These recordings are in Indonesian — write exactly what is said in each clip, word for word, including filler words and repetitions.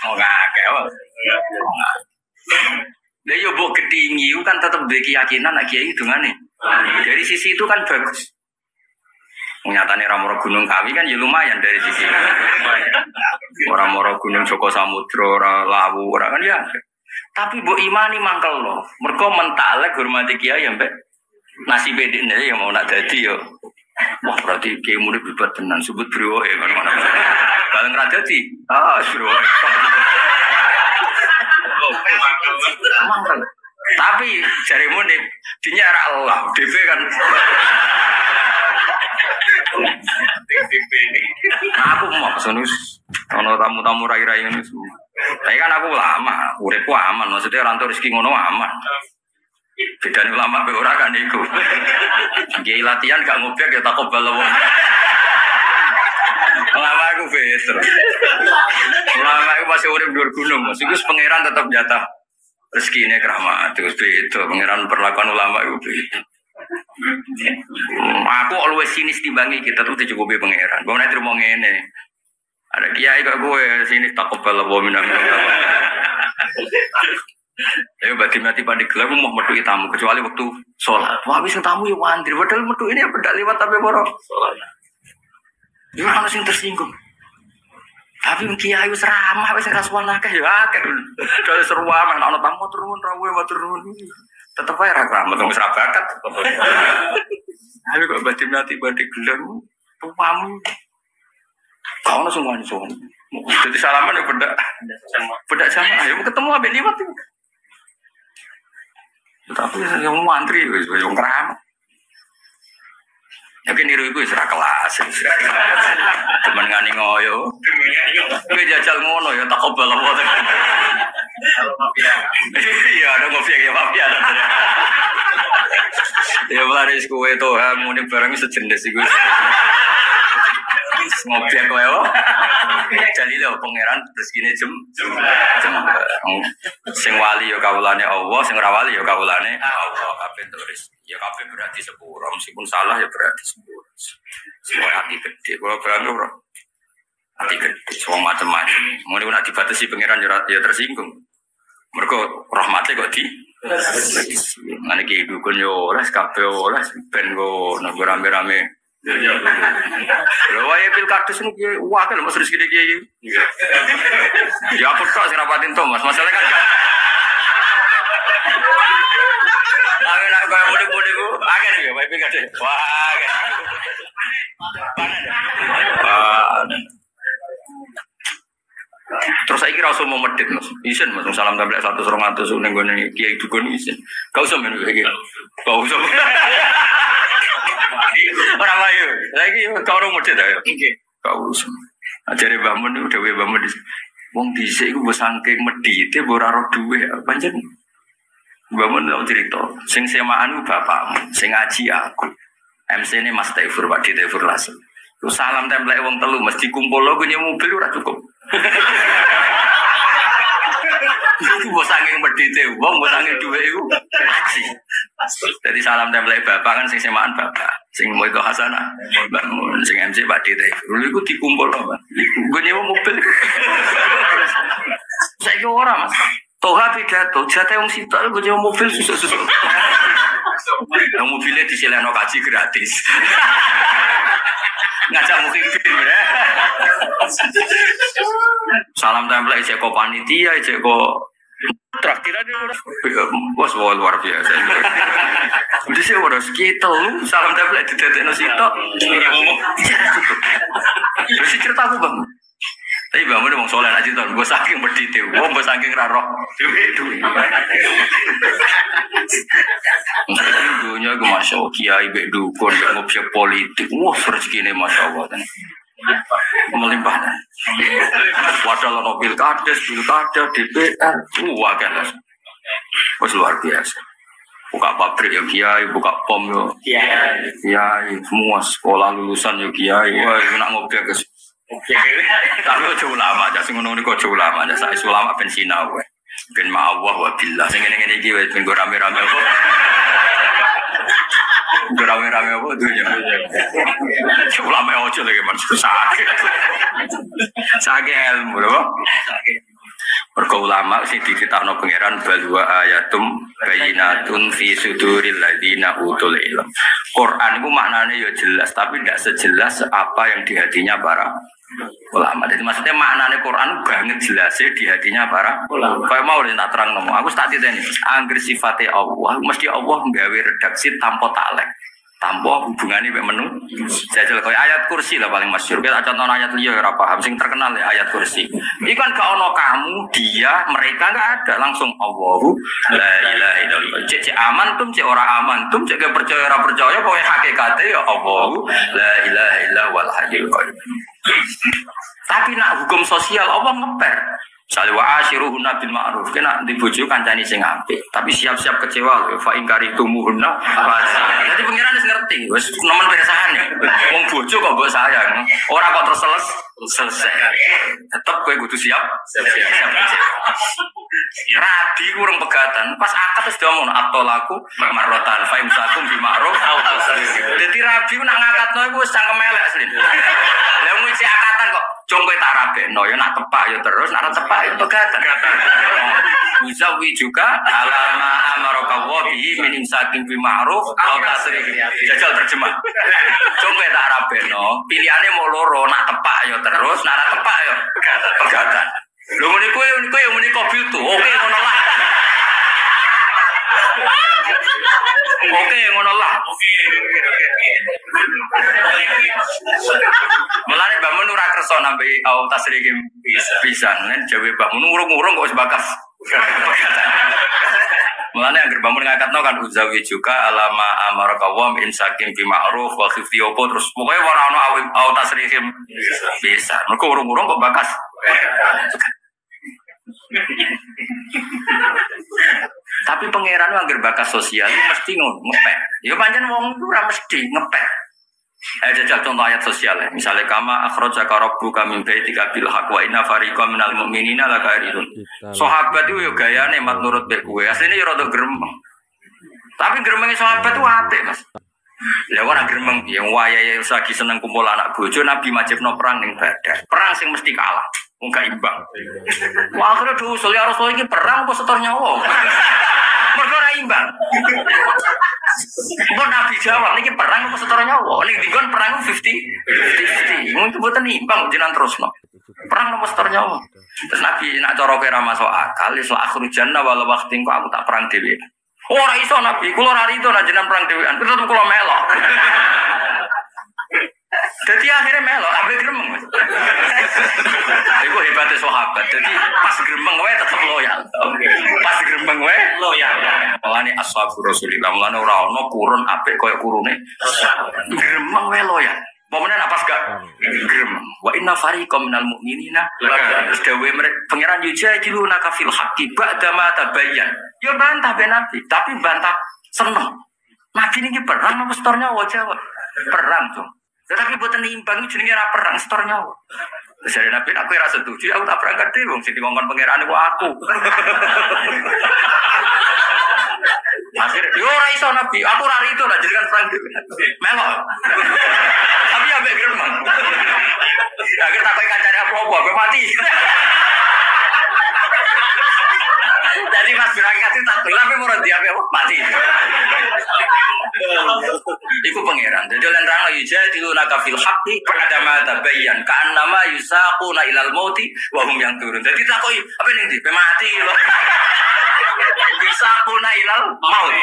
Oh ngakeh. Oh ngakeh. Lah yo mbok gedhingi kan tetep duwe keyakinan nek kiai dungane. Dari sisi itu kan bagus. Nyatane ra moro Gunung Kawi kan ya lumayan dari sisi. Ora moro Gunung Joko Samudra, ora Lawu, ora kan ya. Tapi mbok imani mangkel loh. Mergo mentalek hormati kiai mbek nasibe dekne ya mau nak dadi yo. Wah berarti kiai murid hebat tenan sebut bro ya ngono-ngono. Bareng ra dadi. Ah bro. Mangkel. Tapi jarimu nih dinya ra Allah, D P kan. D P ini. Aku mau senus ono tamu-tamu rai-rai ngono semua. Tapi kan aku lama, uripku aman, maksudnya rantu rezeki ngono aman. Bedane ulama be ora kan iku. Kiai latihan gak ngobrol ya takobal wong. Ulama aku beter. Ulama aku masih urip dhuwur gunung, maksudku pangeran tetap jatah rezekine keramat terus beda pangeran perlakuan ulama itu beda. Aku always sinis timbangi kita tuh dicukupi pangeran. Gue nanti mau ngene. Ada kiai kok gue sinis takut kalau bawa minang. Ayo berarti mati pada gelap mau metu tamu kecuali waktu sholat. Wah habis tamu ya wantri. Padahal metu ini beda lewat tapi borok sholat. Gimana sih tersinggung? Tapi kiai wis ramah wis rasuan akeh ya akeh. Dale seru aman ana tamu turun rawe matur nuwun. Tetep ae ra ramah wis ra bakat. Ayo kok batin mati badhe gelang tuamu. Kau langsung ngani sowan. Jadi salaman ya beda. Beda sama ayo ketemu ambek liwat. Tapi yang mantri wis yo kram. Ya kan niru iku wis ra kelas. Temen ngani ngoyo. Kowe jajal ngono ya tak obal apa. Iya, ada ngopi ya Pak ya. Ya laris kowe to ha muni barang sejenis iku. Ngopi kowe wae. Jadi lho pangeran rezekine jem jem. Sing wali ya kawulane Allah, sing ora wali ya kawulane Allah kabeh turis. Ya kabeh berarti sepuro, meskipun salah ya berarti sepuro. Semua hati gede, kalau berangkat bro, hati gede, semua macam-macam. Mungkin nak dibatasi pangeran ya tersinggung. Mereka rahmatnya kok di, mana kehidupan yo, las kabeh las ben go, nak rame-rame. Lho wae pilkades niku wah kan Mas rezeki iki. Ya apa tok sing rapatin to Mas, masalah kan. Aku nak kaya mudik-mudik ku, akeh ya wae pilkades. Wah. Wah. Terus saya kira usah mau medit Mas. Isin Mas salam tablet seratus dua ratus ning gone kiai dukun isin. Gak usah men iki. Gak usah. Orang layu, lagi kau orang muda dah. Kau usah. Ajari bangun udah we bangun di. Wong dhisik iku mbok saking medite mbok ora roh duwe pancen. Bangun tau cerita. Sing semaan bapakmu, sing ngaji aku. M C ini Mas Taifur, Pak Di Taifur Langsung. Terus salam template wong telu mesti kumpul lo punya mobil ora cukup. Iku mbok saking medite wong mbok saking duwe iku ngaji. Jadi salam template bapak kan sing semaan bapak. Sing mau itu Hasanah, bangun, sing M C Pak D T. Dulu itu dikumpul apa? Gue nyewa mobil. Saya kira orang mas. Toha pidato, jatah yang situ, gue nyewa mobil susah-susah. Yang mobilnya disileno kaji gratis. Ngajak mungkin film ya. Salam tempel, ijek ko panitia, ijek ko traktiran dia bos bawa luar biasa. Udah sih udah segitu, salam tablet di tetek nasi itu. Terus cerita aku bang. Tapi bang udah mau soalnya aja tuh, gue saking berdetail, gue saking rarok. Dunia gue masya Allah kiai bedukun, ngobjek politik, wah rezeki ini masya Allah. Melimpah. Padahal ono pilkades, pilkada, D P R, wah kan. Wes luar biasa. Buka pabrik ya kiai, buka pom ya kiai. Kiai, semua sekolah lulusan ya kiai. Wah, nak ngobek ke. Tapi jauh lama aja, sing ngono niku jauh lama aja. Saya ulama ben sinau kowe. Ben mawah wa billah. Sing ngene-ngene iki wis ben rame-rame apa. Rame-rame apa dunya. Ulama ojo lagi men sakit. Sakit ilmu lho. Mergo ulama sing dicetakno pangeran balwa ayatum bayinatun fi suduril ladina utul ilm. Quran itu maknanya ya jelas, tapi tidak sejelas apa yang di hatinya para ulama. Jadi maksudnya maknanya Quran banget jelasnya di hatinya para ulama. Kayak mau tak terang nomo. Aku tak titeni. Angger sifatnya Allah, mesti Allah nggawe redaksi tanpa taklek. Tanpa hubungannya dengan menu. Jajal kayak ayat kursi lah paling masyhur. Kita contoh ayat liya ora paham sing terkenal ya ayat kursi. Ini kan gak ono kamu, dia, mereka gak ada, langsung Allahu la ilaha illallah. Cek cek aman tum, cek ora aman tum, cek percaya ora percaya pokoke hakikate ya Allahu la ilaha illa wal hayyul qayyum. Tapi nak hukum sosial Allah ngeper. Misalnya wa ashiruhunna bil ma'ruf, kena dibojo kancani sing apik, tapi siap-siap kecewa lho fa in karitumuhunna. Jadi pengiran wis ngerti, wis nemen pirsane. Wong bojo kok mbok sayang, ora kok terus selesai. Tetep kowe kudu siap, siap kecewa. Rabi kurang pegatan, pas akad wis diomong atolaku marrotan fa imsakum bi ma'ruf. Dadi rabi nak ngakatno iku wis cangkem elek sih. Lah mung isi akatan kok jong kowe tak rabekno ya nak tepak ya terus nak tepak ya pegatan. Bisa wi juga alama amaraka wa bi min imsakin bi ma'ruf au tasrih. Jajal terjemah. Jong kowe tak rabekno, pilihane mau loro nak tepak ya terus nak tepak ya pegatan. Lho ngene kowe kowe muni kobil tuh. Oke ngono lah. Oke ngono lah. Oke. Mulane Mbah Mun ora kersa nambe au tasrih bisa. Bisa nen jawe Mbah Mun urung-urung kok wis bakas. Mulane anggere Mbah Mun ngakatno kan uzawi juga alama amara qawam insakin bi ma'ruf wa khifti opo terus pokoke ora ono au tasrih bisa. Mergo urung-urung kok bakas. Tapi pangeran angger bakas sosial mesti ngepek. Ya pancen wong itu ora mesti ngepek. Ayo jajal contoh ayat sosial ya. Misalnya kama akhrajaka rabbuka min baitika bil haqq wa inna fariqam minal mu'minina lakarirun. Sahabat itu yo gayane mat nurut mek kowe. Asline yo rada gremeng. Tapi gremenge sahabat itu apik, Mas. Lah ora gremeng yang wayahe lagi seneng kumpul anak bojo Nabi majibno perang ning Badar. Perang sing mesti kalah. Wong gak imbang. Wah akhirnya diusul ya Rasul ini perang apa setor nyawa. Mergo ora imbang. Mbok Nabi jawab niki perang apa setor nyawa. Ning dikon perang fifty fifty. Mung mboten imbang jenengan terusno. Perang apa setor nyawa. Terus Nabi nak cara kira masuk akal isla akhir janna wala waqtin kok aku tak perang dhewe. Ora iso Nabi, kula ora rido nek jenengan perang dhewean. Tetep kula melok. Jadi akhirnya melok, ambil gremeng. Itu hebatnya sahabat. Jadi pas gremeng wae tetap loyal. Pas gremeng wae loyal. Mulane ashabu Rasulillah, mulane ora ono kurun apik koyo kurune. Gremeng wae loyal. Pomene apa gak gremeng. Wa inna fariqam minal mu'minina terus dawe mereka pangeran yujadiluna ka fil haqqi ba'da ma tabayyan. Yo bantah ben Nabi, tapi bantah seneng. Nabi niki perang apa setornya wajah perang tuh. Tetapi buatan imbang itu jenenge ra perang setor nyawa. Terus dari Nabi aku ora setuju, aku tak berangkat dhewe wong sing dikongkon pangeran iku aku. Akhir yo ora iso Nabi, aku ora rido lah jenengan perang dhewe. Melok. Tapi ya mek gremeng. Akhir tak kowe kancane apa-apa, kowe mati. Jadi pas berangkat itu tak tapi mau dia apa mati. Iku pangeran. Jadi oleh rano yujadiluna ka fil haqqi ba'da ma tabayyan ka'annama yusaquna ilal mauti wa hum yang turun. Jadi takoi apa ning ndi? Mati lho. Yusaquna ilal maut.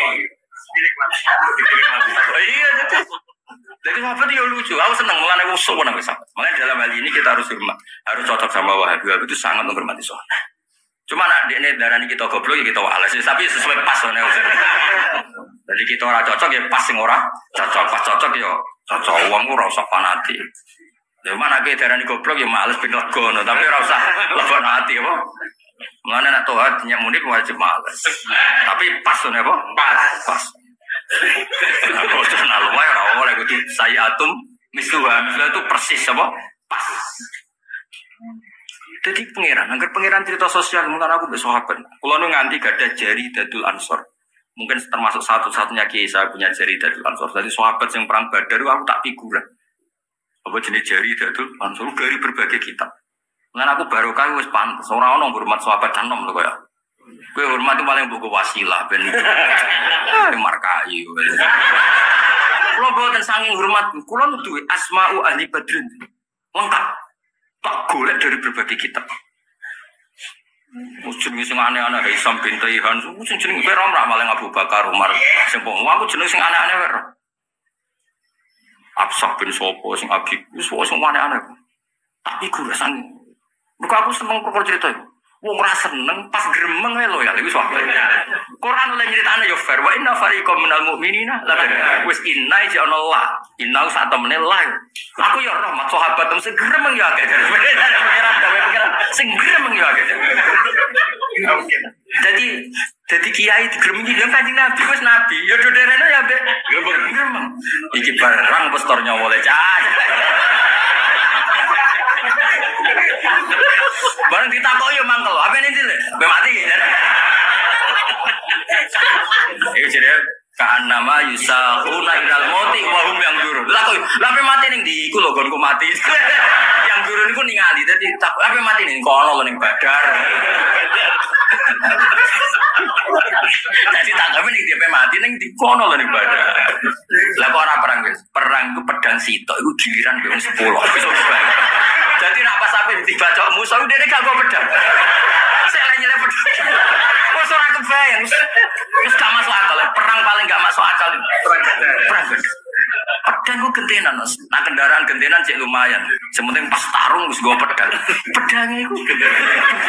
Iya jadi. Jadi sahabat itu lucu. Aku senang mulane usuk nang sahabat. Makanya dalam hal ini kita harus hormat, harus cocok sama Wahabi. Wahabi itu sangat menghormati sahabat. Cuma nak ini darah ini kita goblok ya kita walas. Tapi sesuai pas nih. Jadi kita orang cocok ya pas sing ora cocok, pas cocok ya cocok. Uang ora usah fanatik. Ya mana ke darah ini goblok ya males ben lego no, tapi ora usah lebon hati apa. Mulane nak toat nyak muni wajib males. Tapi pas nih apa? Pas. Pas. Aku tuh nalu wae ora oleh kudu saya atum misluha. Misluha itu persis apa? Pas. Jadi pangeran, agar pangeran cerita sosial mungkin aku bersahabat. Kalau nu nganti gak ada jari dadul ansor, mungkin termasuk satu-satunya kiai saya punya jari dadul ansor. Jadi sahabat yang perang Badar aku tak figuran. Apa jenis jari dadul ansor dari berbagai kitab. Lan aku barokah wis pantes. Ora ono hormat sahabat canom lho kaya. Kowe hormat itu paling mbok wasilah ben. Ah markai. Kula boten sanging hormat, kula duwe asma'u ahli badrin. Lengkap. Tak golek dari berbagai kitab. Jenenge sing aneh-aneh Hisam bin Taihan, sing jenenge ora ora malah Abu Bakar Umar. Sing wong aku jeneng sing aneh-aneh wae. Absah bin Sopo sing Abi, wis sing aneh-aneh. Tapi guru sang. Mergo aku seneng kok cerita iku. Wong ora seneng pas gremeng wae lho ya, wis wae. Quran oleh nyritane yo fair, wa inna fariqam minal mu'minina la wis inna ja ono la. Inna sak temene la. Aku yo rahmat sahabat sing gremeng yo akeh. Pengiran gawe pengiran sing gremeng yo akeh. Jadi jadi kiai digremengi yo Kanjeng Nabi wis nabi, yo doderene ya mbek gremeng. Iki barang pastor nyawa le cah. Barang ditakoki yo mangkel, apa ini sih? Be mati. Iku jere kan nama yusahuna ilal mauti wa hum yang duru. Lah kok lape mati ning ndi iku lho gonku mati. Yang duru niku ningali dadi lape mati ning kono lho ning Badar. Jadi tanggape ning dia mati ning di kono lho ning Badar. Lah kok ora perang guys. Perang ku pedang sitok iku giliran wong sepuluh. Jadi nak pas sampai dibaca musuh dia gak go pedang. Saya lagi nyelip pedang. Wes ora kebayang. Wis gak masuk akal. Perang paling gak masuk akal. Perang perang. Pedang ku gentenan, Mas. Nah kendaraan gentenan cek lumayan. Sementing pas tarung wis go pedang. Pedangnya iku gentenan.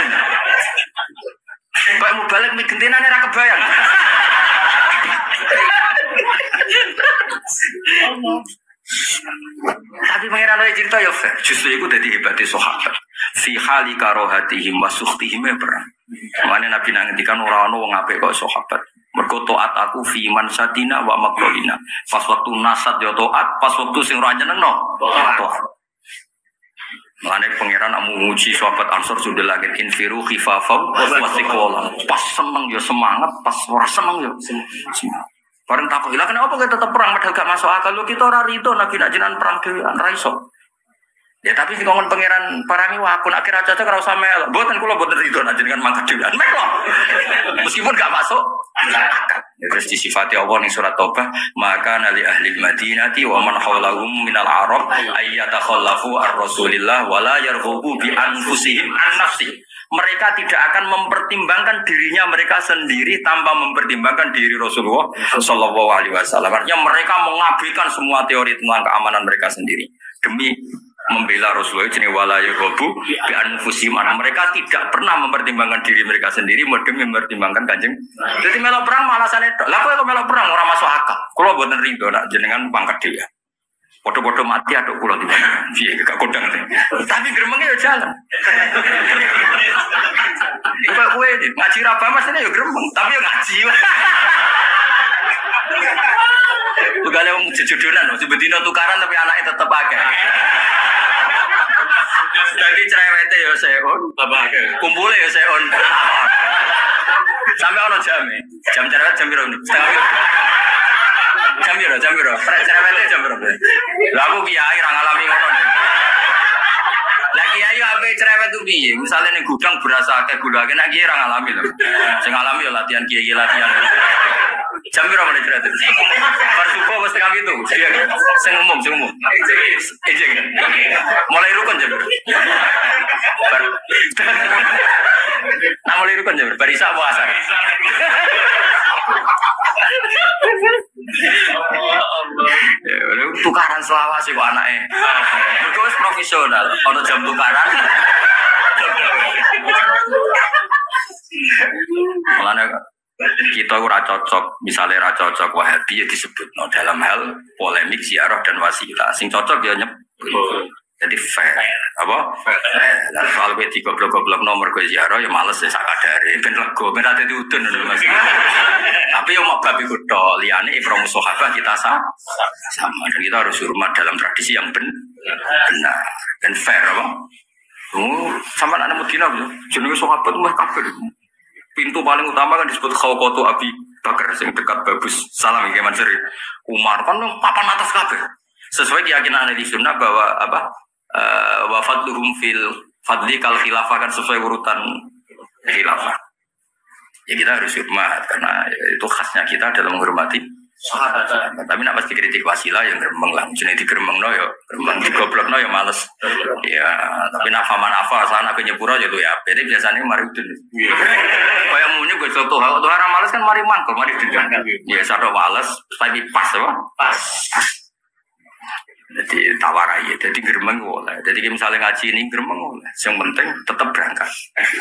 Pak mau balik mi gentenan ora kebayang. Tapi pangeran oleh cerita ya fair. Justru itu dari hebatnya sahabat. Fi hali karohatihim wa sukhtihim perang. Makanya Nabi nangetikan orang-orang wong apik kok sahabat. Mergo taat aku fi man sadina wa makrolina. Pas waktu nasat ya taat, pas waktu sing ora nyenengno taat. Makanya pangeran amu nguji sahabat Ansor sudah lagi infiru khifafau wa thiqalan. Pas seneng ya semangat, pas ora seneng ya semangat. Bareng takut, lah kenapa kita tetap perang padahal gak masuk akal? Lu kita ora rido nabi nak jenengan perang dhewean ra iso. Ya tapi sing ngomong pangeran parangi wae akhir aja cocok ora usah mel. Mboten kula mboten rido nak jenengan mangkat dhewean. Mek lho. Meskipun gak masuk akal. Terus disifati Allah ning surat Taubah, maka nali ahli Madinati wa man haulahum minal Arab ayyatakhallafu ar-Rasulillah wa la yarghabu bi anfusihim an nafsi. Mereka tidak akan mempertimbangkan dirinya mereka sendiri tanpa mempertimbangkan diri Rasulullah Shallallahu Alaihi Wasallam. Artinya mereka mengabaikan semua teori tentang keamanan mereka sendiri demi membela Rasulullah. Jenis walayu robu bi anfusihim. Mereka tidak pernah mempertimbangkan diri mereka sendiri demi mempertimbangkan kanjeng. Jadi melok perang alasannya itu. Lah kok melok perang orang masuk akal. Kalau bener rido nak jenengan pangkat dia. Foto-foto mati aduk kula di mana? Piye gak kodang. Tapi gremenge yo jalan. Iku kowe ngaji ra Mas ini yo gremeng, tapi yo ngaji. Tugale wong jejodonan, sebetine tukaran tapi anaknya tetep akeh. Jadi cerewete yo seon, babake. Kumpule yo seon. Sampai ono jame. Jam cerewet jam piro? Setengah jam piro, jam piro. Cerewete jam piro. Lah aku kiai ra ngalami ngono. Lah kiai ape cerewet ku piye? Misale ning gudang berasa akeh gula akeh nek kiai ra ngalami lho. Sing ngalami yo latihan kiai latihan. Jam piro mulai cerewet. Bar subuh wis setengah itu. Sing umum, sing umum. Ejeng. Mulai rukun jam piro? Bar. Nah mulai rukun jam piro? Bar isa puasa. Ya, tukaran selawat sih kok anaknya. Mereka wis profesional, ono jam tukaran. Mulane kita ora cocok, misalnya ora cocok Wahabi ya disebut no, dalam hal polemik ziarah dan wasilah. Sing cocok ya nyep. Jadi fair, apa? Lah soal kowe digoblok-goblok nomor kowe ziarah ya males ya sakadare. Ben lego, ben ate diudun lho Mas. Tapi yo mak bab iku to, liyane iframu sahabat kita sah sama dan kita harus hormat dalam tradisi yang ben benar dan fair apa? Oh, sama anak Medina lho. Jenenge sahabat mah kafir. Pintu paling utama kan disebut Khawqatu Abi Bakar sing dekat Babus Salam iki Mansur. Umar kan papan atas kabeh. Sesuai keyakinan ahli sunnah bahwa apa? Uh, wafatuhum fil Fadli kalau khilafah kan sesuai urutan khilafah. Ya kita harus hormat karena itu khasnya kita dalam menghormati sahabat. Tapi nak pasti kritik wasilah yang geremeng lah. Jadi di geremeng no yo, geremeng di goblok no yo males. Ya, tapi nak faman apa sana ke nyepuro ya tuh ya. Jadi biasanya mari itu. Kayak maunya gue contoh hal tuh orang males kan mari mangkal, mari dengan. Ya satu males, tapi pas apa? Pas. Jadi tawarai, jadi geremeng boleh. Jadi misalnya ngaji ini geremeng boleh. Yang penting tetap berangkat.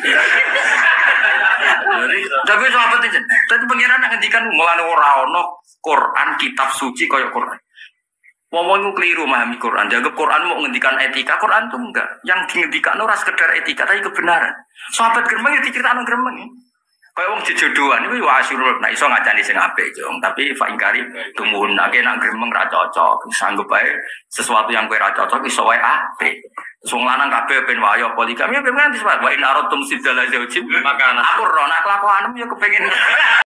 Jadi, tapi sahabat itu, tapi pengiran ngendikan mulane ora ono Quran kitab suci koyo Quran. Wong iku keliru memahami Quran. Jaga Quran mau ngendikan etika, Quran tuh enggak. Yang dingendikan ora sekedar etika, tapi kebenaran. Sahabat geremeng ya diceritakno geremeng. Kayak wong jejodohan iku wa asyurul nek iso ngacani sing apik, Jong. Tapi fa ingkari tumuhun nek nang gremeng ra cocok. Sanggup bae sesuatu yang kowe ra cocok iso wae apik. Wong lanang kabeh ben wae poligami ben nganti wa in aratum sidala zaujim maka aku ro nek kelakuanem ya kepengin